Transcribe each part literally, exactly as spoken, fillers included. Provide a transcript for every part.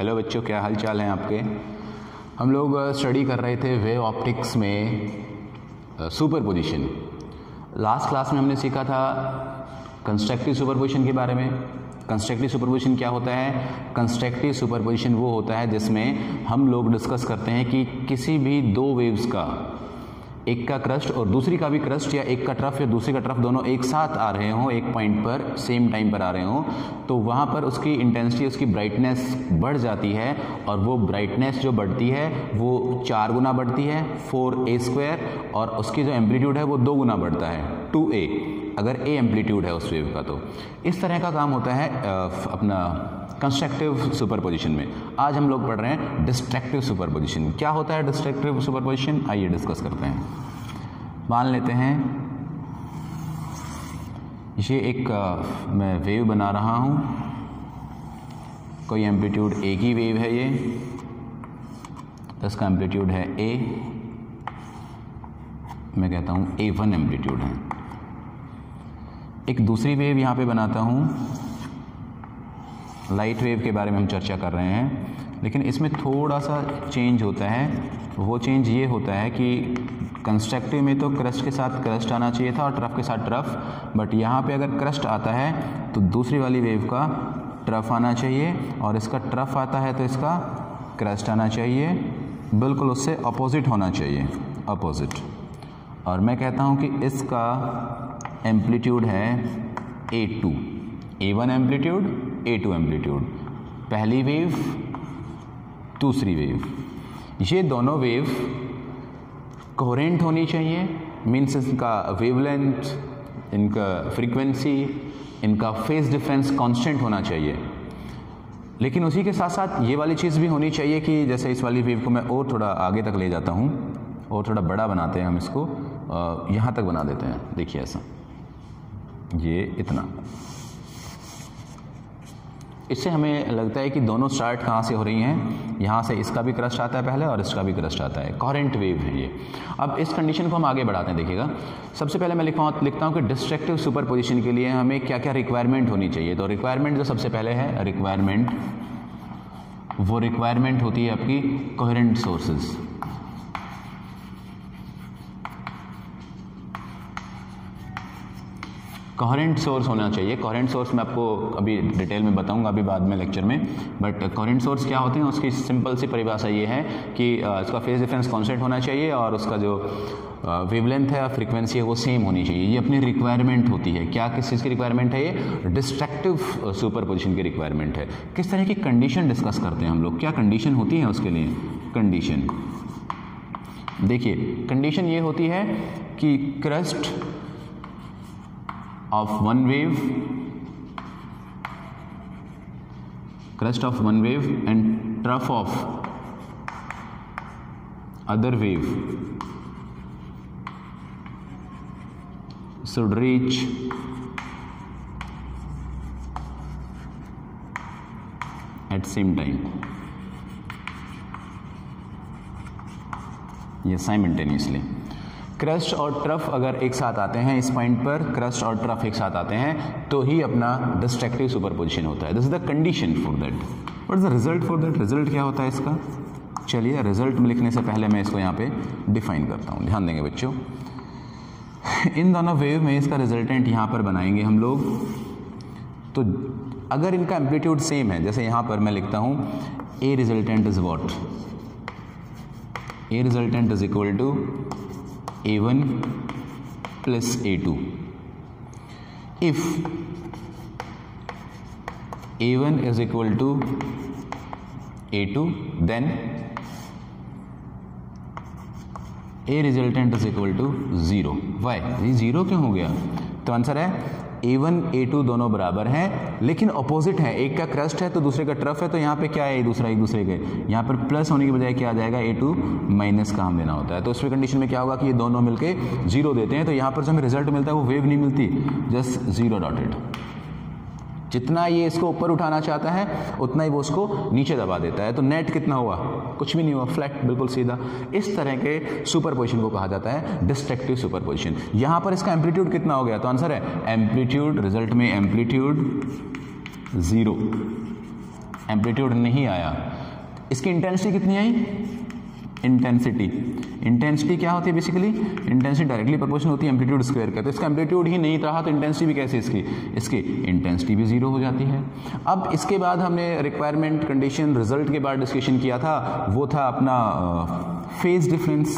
Hello बच्चों, क्या हाल चाल हैं आपके। हम लोग स्टडी कर रहे थे वेव ऑप्टिक्स में सुपरपोजिशन। लास्ट क्लास में हमने सीखा था कंस्ट्रक्टिव सुपरपोजिशन के बारे में। कंस्ट्रक्टिव सुपरपोजिशन क्या होता है? कंस्ट्रक्टिव सुपरपोजिशन वो होता है जिसमें हम लोग डिस्कस करते हैं कि किसी भी दो वेव्स का, एक का क्रस्ट और दूसरी का भी क्रस्ट, या एक का ट्रफ या दूसरे का ट्रफ, दोनों एक साथ आ रहे हों, एक पॉइंट पर सेम टाइम पर आ रहे हों, तो वहाँ पर उसकी इंटेंसिटी, उसकी ब्राइटनेस बढ़ जाती है। और वो ब्राइटनेस जो बढ़ती है वो चार गुना बढ़ती है, फोर ए स्क्वायर, और उसकी जो एम्पलीट्यूड है वो दो गुना बढ़ता है, टू ए, अगर ए एम्पलीट्यूड है उस वेव का। तो इस तरह का काम होता है अपना कंस्ट्रक्टिव सुपरपोजिशन में। आज हम लोग पढ़ रहे हैं डिस्ट्रक्टिव सुपरपोजिशन। क्या होता है डिस्ट्रक्टिव सुपरपोजिशन? आइए डिस्कस करते हैं। मान लेते हैं ये एक आ, मैं वेव बना रहा हूँ, कोई एम्पलीट्यूड ए की वेव है ये, इसका एम्पलीट्यूड है ए, मैं कहता हूँ ए वन एम्पलीट्यूड है। एक दूसरी वेव यहाँ पे बनाता हूँ, लाइट वेव के बारे में हम चर्चा कर रहे हैं, लेकिन इसमें थोड़ा सा चेंज होता है। वो चेंज ये होता है कि कंस्ट्रक्टिव में तो क्रस्ट के साथ क्रस्ट आना चाहिए था और ट्रफ के साथ ट्रफ, बट यहाँ पे अगर क्रस्ट आता है तो दूसरी वाली वेव का ट्रफ आना चाहिए, और इसका ट्रफ आता है तो इसका क्रस्ट आना चाहिए, बिल्कुल उससे अपोजिट होना चाहिए, अपोजिट। और मैं कहता हूँ कि इसका एम्पलीट्यूड है A two, A one amplitude, A two amplitude, पहली वेव दूसरी वेव। ये दोनों वेव कोहेरेंट होनी चाहिए, मीन्स इनका वेवलेंथ, इनका फ्रीक्वेंसी, इनका फेज डिफरेंस कांस्टेंट होना चाहिए। लेकिन उसी के साथ साथ ये वाली चीज़ भी होनी चाहिए कि जैसे इस वाली वेव को मैं और थोड़ा आगे तक ले जाता हूँ, और थोड़ा बड़ा बनाते हैं हम इसको, यहाँ तक बना देते हैं। देखिए ऐसा, ये इतना, इससे हमें लगता है कि दोनों स्टार्ट कहाँ से हो रही हैं, यहाँ से इसका भी क्रस्ट आता है पहले और इसका भी क्रस्ट आता है, कोहेरेंट वेव है ये। अब इस कंडीशन को हम आगे बढ़ाते हैं, देखिएगा। सबसे पहले मैं लिखा लिखता हूँ कि डिस्ट्रक्टिव सुपरपोजिशन के लिए हमें क्या क्या रिक्वायरमेंट होनी चाहिए। तो रिक्वायरमेंट जो सबसे पहले है, रिक्वायरमेंट, वो रिक्वायरमेंट होती है आपकी कोहेरेंट सोर्सेज। कोहेरेंट सोर्स होना चाहिए। कोहेरेंट सोर्स मैं आपको अभी डिटेल में बताऊंगा, अभी बाद में लेक्चर में, बट कोहेरेंट सोर्स क्या होते हैं उसकी सिंपल सी परिभाषा ये है कि इसका फेज डिफरेंस कांस्टेंट होना चाहिए और उसका जो वेवलेंथ है और फ्रीक्वेंसी है वो सेम होनी चाहिए। ये अपनी रिक्वायरमेंट होती है। क्या किस चीज़ की रिक्वायरमेंट है? ये डिस्ट्रक्टिव सुपरपोजिशन की रिक्वायरमेंट है। किस तरह की कंडीशन डिस्कस करते हैं हम लोग, क्या कंडीशन होती है उसके लिए? कंडीशन देखिए, कंडीशन ये होती है कि crest of one wave, crest of one wave and trough of other wave should reach at same time, ये simultaneously। क्रस्ट और ट्रफ अगर एक साथ आते हैं इस पॉइंट पर, क्रस्ट और ट्रफ एक साथ आते हैं तो ही अपना डिस्ट्रक्टिव सुपरपोजिशन होता है। This is the condition for that. What is the result for that? Result क्या होता है इसका? चलिए, रिजल्ट में लिखने से पहले मैं इसको यहाँ पे डिफाइन करता हूँ। ध्यान देंगे बच्चों, इन दोनों वेव में इसका रिजल्टेंट यहाँ पर बनाएंगे हम लोग। तो अगर इनका एम्पलीट्यूड सेम है, जैसे यहाँ पर मैं लिखता हूँ A resultant is what, A resultant is equal to A one plus A two. If A one is equal to A two, then A resultant is equal to zero. Why? ये zero क्यों हो गया? तो answer है ए one A to दोनों बराबर हैं लेकिन अपोजिट है। एक का क्रस्ट है तो दूसरे का ट्रफ है, तो यहाँ पे क्या है, दूसरा एक दूसरे के, यहाँ पर प्लस होने की बजाय क्या आ जाएगा, ए टू माइनस का हम लेना होता है। तो उस कंडीशन में क्या होगा कि ये दोनों मिलके जीरो देते हैं, तो यहाँ पर जो हमें रिजल्ट मिलता है वो वेव नहीं मिलती, जस्ट जीरो डॉटेड। जितना ये इसको ऊपर उठाना चाहता है उतना ही वो उसको नीचे दबा देता है। तो नेट कितना हुआ? कुछ भी नहीं हुआ, फ्लैट, बिल्कुल सीधा। इस तरह के सुपरपोजिशन को कहा जाता है डिस्ट्रक्टिव सुपरपोजिशन। यहाँ पर इसका एम्पलीट्यूड कितना हो गया? तो आंसर है एम्पलीट्यूड, रिजल्ट में एम्पलीट्यूड जीरो, एम्पलीट्यूड नहीं आया। इसकी इंटेंसिटी कितनी आई? इंटेंसिटी इंटेंसिटी क्या होती है बेसिकली? इंटेंसिटी डायरेक्टली प्रोपोर्शनल होती है एम्पलीट्यूड स्क्वायर का। तो इसका एम्पलीट्यूड ही नहीं रहा तो इंटेंसिटी भी कैसे इसकी इसकी इंटेंसिटी भी जीरो हो जाती है। अब इसके बाद हमने रिक्वायरमेंट कंडीशन रिजल्ट के बाद डिस्कशन किया था, वो था अपना फेज डिफरेंस।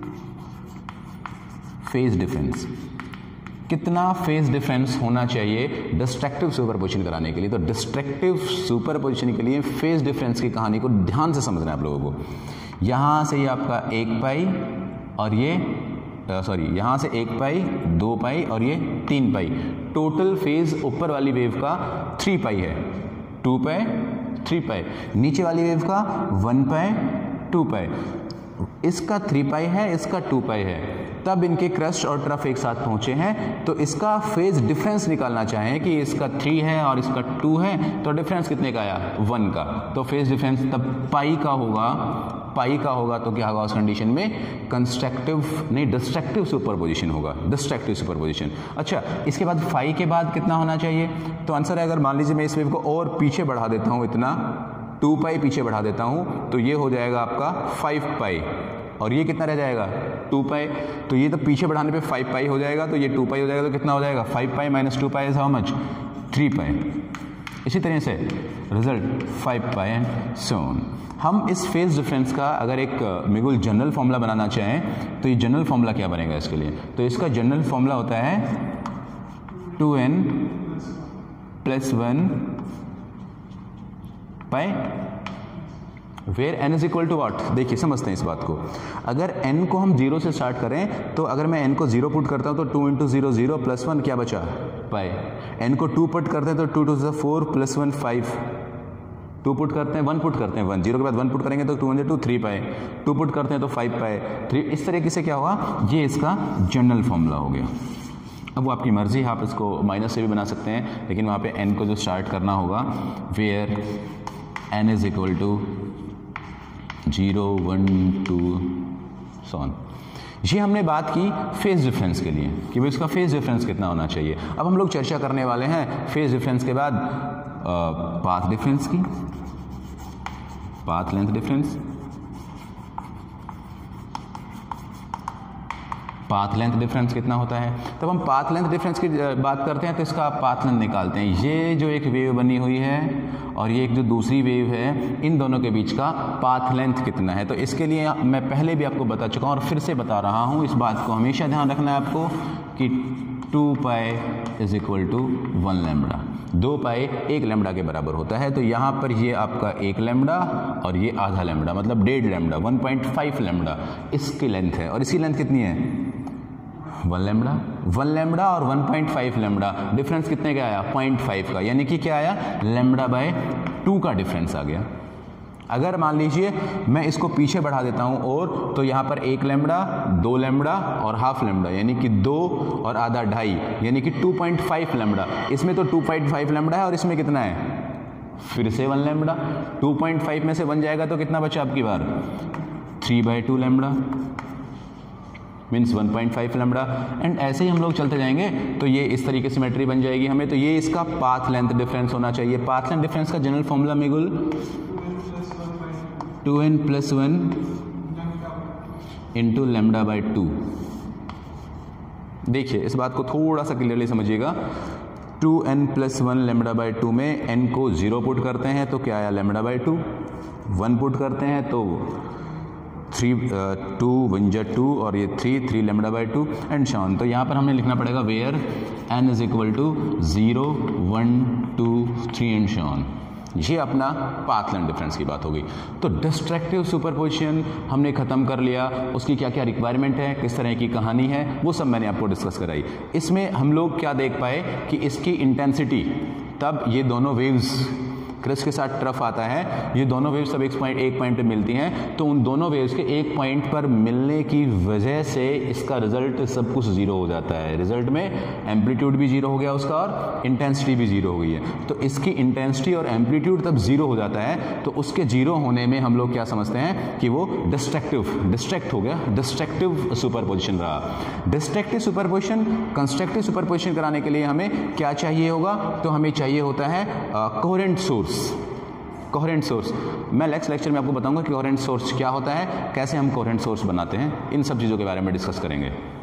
फेज डिफरेंस कितना फेज डिफरेंस होना चाहिए डिस्ट्रक्टिव सुपरपोजिशन कराने के लिए? तो डिस्ट्रक्टिव सुपरपोजिशन के लिए फेज डिफरेंस की कहानी को ध्यान से समझना है आप लोगों को। यहाँ से ये आपका एक पाई और ये सॉरी यहाँ से एक पाई, दो पाई और ये तीन पाई। टोटल फेज ऊपर वाली वेव का थ्री पाई है, टू पाई थ्री पाई। नीचे वाली वेव का वन पाई टू पाई। इसका थ्री पाई है, इसका टू पाई है। तब इनके क्रस्ट और ट्रफ एक साथ पहुंचे हैं। तो इसका फेज डिफरेंस निकालना चाहें कि इसका थ्री है और इसका टू है, तो डिफरेंस कितने का आया? वन का। तो फेज डिफरेंस तब पाई का होगा, पाई का होगा तो क्या होगा उस कंडीशन में? कंस्ट्रक्टिव नहीं डिस्ट्रक्टिव सुपरपोजिशन होगा, डिस्ट्रक्टिव सुपरपोजिशन। अच्छा, इसके बाद फाई के बाद कितना होना चाहिए? तो आंसर है, अगर मान लीजिए मैं इस वेव को और पीछे बढ़ा देता हूँ, इतना टू पाई पीछे बढ़ा देता हूँ, तो ये हो जाएगा आपका फाइव पाई और ये कितना रह जाएगा? Two pi. तो ये तो पीछे बढ़ाने पे फाइव पाई हो जाएगा, तो ये टू पाई हो जाएगा, तो कितना हो जाएगा? Five pi minus two pi is how much? Three pi. इसी तरह से result five pi and so on. हम इस फेज डिफरेंस का अगर एक बिल्कुल जनरल फॉर्मूला बनाना चाहें तो ये जनरल फॉर्मूला क्या बनेगा इसके लिए? तो इसका जनरल फॉर्मूला होता है two n plus one pi where n is equal to what? देखिए समझते हैं इस बात को। अगर n को हम जीरो से स्टार्ट करें तो अगर मैं n को जीरो पुट करता हूं तो two into zero zero plus one क्या बचा? पाई। n को टू पुट करते हैं तो टू टू ज़ा four plus one five. Two put करते हैं, वन पुट करते हैं, वन जीरो के बाद वन पुट करेंगे तो two hundred two three pi. Two put करते हैं तो फाइव पाए थ्री। इस तरीके से क्या हुआ? ये इसका जनरल फॉर्मूला हो गया। अब वो आपकी मर्जी है, आप इसको माइनस से भी बना सकते हैं, लेकिन वहाँ पे n को जो स्टार्ट करना होगा where n is equal to zero one two so on. ये हमने बात की फेज डिफरेंस के लिए कि भाई इसका फेज डिफरेंस कितना होना चाहिए। अब हम लोग चर्चा करने वाले हैं फेज डिफरेंस के बाद पाथ डिफरेंस की, path length difference. Path length difference कितना होता है? तब हम पाथ लेंथ डिफरेंस की बात करते हैं तो इसका पाथ लेंथ निकालते हैं। ये जो एक वेव बनी हुई है और ये एक जो दूसरी वेव है, इन दोनों के बीच का पाथ लेंथ कितना है? तो इसके लिए मैं पहले भी आपको बता चुका हूँ और फिर से बता रहा हूँ, इस बात को हमेशा ध्यान रखना है आपको कि two pi is equal to one lambda. दो पाई एक लैम्बडा के बराबर होता है। तो यहाँ पर ये आपका एक लैम्बडा और ये आधा लैम्बडा, मतलब डेढ़ lambda, one point five lambda इसकी लेंथ है। और इसकी लेंथ कितनी है? One lambda. वन लैम्बडा और one point five lambda, difference कितने का आया? पॉइंट फाइव का, यानी कि क्या आया? लैम्बडा बाय टू का डिफरेंस आ गया। अगर मान लीजिए मैं इसको पीछे बढ़ा देता हूं और, तो यहाँ पर एक लैम्बडा, दो लैम्बडा और हाफ लैम्बडा, यानी कि दो और आधा ढाई, यानी कि टू पॉइंट फाइव लैम्बडा। इसमें तो टू पॉइंट फाइव लैम्बडा है और इसमें कितना है? फिर से one lambda. Two point five में से वन जाएगा तो कितना बचा आपकी बार? Three by two lambda means one point five lambda. And ऐसे ही हम लोग चलते जाएंगे तो ये इस तरीके से सिमेट्री बन जाएगी हमें। तो ये इसका पाथ लेंथ डिफरेंस होना चाहिए। पाथ लेंथ डिफरेंस का जनरल फॉर्मूला मेगुल two n plus one into lambda by two. देखिए इस बात को थोड़ा सा क्लियरली समझिएगा। Two n plus one lambda by two में एन को जीरो पुट करते हैं तो क्या आया? Lambda by two. One put करते हैं तो थ्री, टू वन जा टू और ये three, three lambda by two and so on. तो यहाँ पर हमें लिखना पड़ेगा where n is equal to zero one two three and so on. ये अपना पाथ लेंथ डिफरेंस की बात हो गई। तो डिस्ट्रक्टिव सुपरपोजिशन हमने ख़त्म कर लिया, उसकी क्या क्या रिक्वायरमेंट है, किस तरह की कहानी है, वो सब मैंने आपको डिस्कस कराई। इसमें हम लोग क्या देख पाए कि इसकी इंटेंसिटी, तब ये दोनों वेव्स क्रिस्ट के साथ ट्रफ आता है, ये दोनों वेव्स सब एक पॉइंट एक पॉइंट पे मिलती हैं, तो उन दोनों वेव्स के एक पॉइंट पर मिलने की वजह से इसका रिजल्ट सब कुछ जीरो हो जाता है। रिजल्ट में एम्पलीट्यूड भी जीरो हो गया उसका और इंटेंसिटी भी जीरो हो गई है। तो इसकी इंटेंसिटी और एम्पलीट्यूड तब जीरो हो जाता है, तो उसके जीरो होने में हम लोग क्या समझते हैं कि वो डिस्ट्रक्टिव डिस्ट्रैक्ट हो गया, डिस्ट्रक्टिव सुपरपोजिशन रहा। डिस्ट्रक्टिव सुपरपोजिशन कंस्ट्रक्टिव सुपरपोजिशन कराने के लिए हमें क्या चाहिए होगा? तो हमें चाहिए होता है कोहेरेंट सोर्स। कोहेरेंट सोर्स, मैं नेक्स्ट लेक्चर में आपको बताऊंगा कि कोहेरेंट सोर्स क्या होता है, कैसे हम कोहेरेंट सोर्स बनाते हैं, इन सब चीज़ों के बारे में डिस्कस करेंगे।